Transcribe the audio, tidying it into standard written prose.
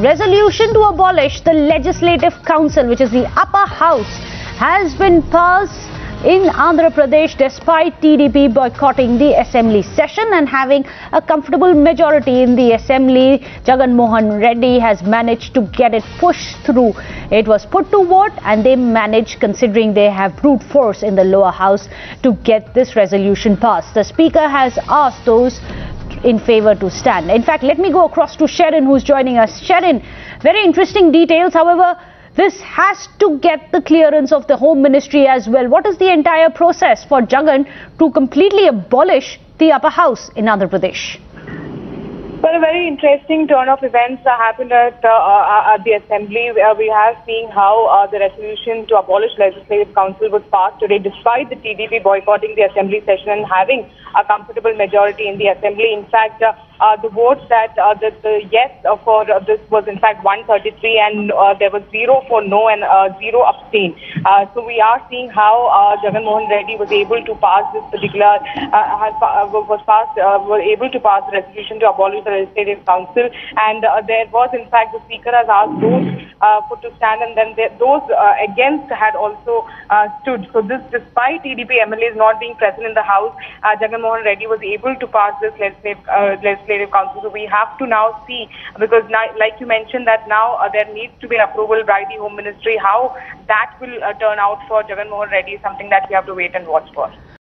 resolution to abolish the Legislative Council, which is the upper house, has been passed in Andhra Pradesh despite TDP boycotting the assembly session and having a comfortable majority in the assembly. Jagan Mohan Reddy has managed to get it pushed through. It was put to vote and they managed, considering they have brute force in the lower house, to get this resolution passed. The speaker has asked those in favor to stand. In fact, let me go across to Sharon, who's joining us. Sharon, very interesting details. However, this has to get the clearance of the Home Ministry as well. What is the entire process for Jagan to completely abolish the upper house in Andhra Pradesh? Well, a very interesting turn of events happened at the Assembly. We have seen how the resolution to abolish Legislative Council was passed today, despite the TDP boycotting the Assembly session and having a comfortable majority in the Assembly. In fact, the votes that the yes for this was in fact 133, and there was 0 for no and 0 abstain. So we are seeing how Jagan Mohan Reddy was able to pass this particular was able to pass the resolution to abolish the Legislative Council, and there was in fact the Speaker has asked those to stand, and then those against had also stood. So this, despite TDP MLAs not being present in the House, Jagan Mohan Reddy was able to pass this Legislative Council. So we have to now see, because now, like you mentioned, that now there needs to be an approval by the Home Ministry. How that will turn out for Jagan Mohan Reddy is something that we have to wait and watch for.